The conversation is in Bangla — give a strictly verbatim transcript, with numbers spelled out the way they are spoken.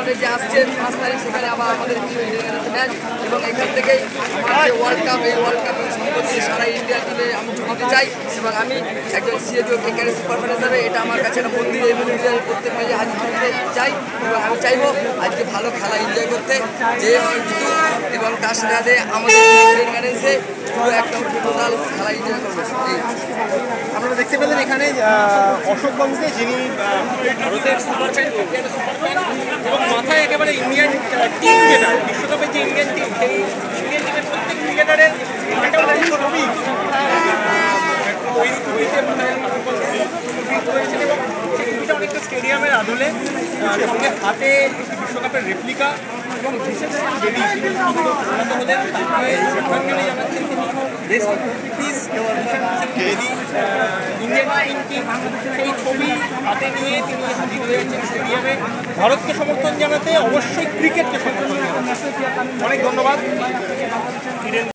সামনে যে আসছে পাঁচ তারিখ সেখানে আবার আমাদের ম্যাচ এবং এখান থেকেই আমার যে ওয়ার্ল্ড কাপ এই ওয়ার্ল্ড কাপের সম্পর্কে সারা ইন্ডিয়া টিমে আমি দিতে চাই এবং আমি একজন সিএডিও ক্যারিয়ার সুপারম্যান হিসাবে এটা আমার কাছে একটা মন্দির এই মন্দিরে প্রত্যেক ম্যাচে হাজির করতে চাই এবং আমি চাইবো আজকে ভালো খেলা এনজয় করতে যে জিতুক এবং তার সাথে সাথে আমাদের ম্যানেজে পুরো একদম টোটাল খেলা এনজয় করবো। আপনারা দেখতে পেলেন এখানে অশোক বাবুকে, যিনি ভারতের সুপার ফ্যান এবং মাথায় একেবারে ইন্ডিয়ান টিম যেটা বিশ্বকাপের যে ইন্ডিয়ান টিম সেই ইন্ডিয়ান টিমের প্রত্যেক ক্রিকেটারের একেবারে ছবি করেছেন এবং সেই ছবিটা অনেকটা স্টেডিয়ামের আদলে সঙ্গে হাতে বিশ্বকাপের রেপ্লিকা এবং বিশেষ দেবী হলেন তাকে শ্রদ্ধাঞ্জলি জানাচ্ছেন তিনি ইন্ডিয়ান টিম সেই ছবি হাতে নিয়ে তিনি হাজির হয়েছেন স্টেডিয়ামে ভারতকে সমর্থন জানাতে, অবশ্যই ক্রিকেটকে সমর্থন জানাতে। অনেক ধন্যবাদ।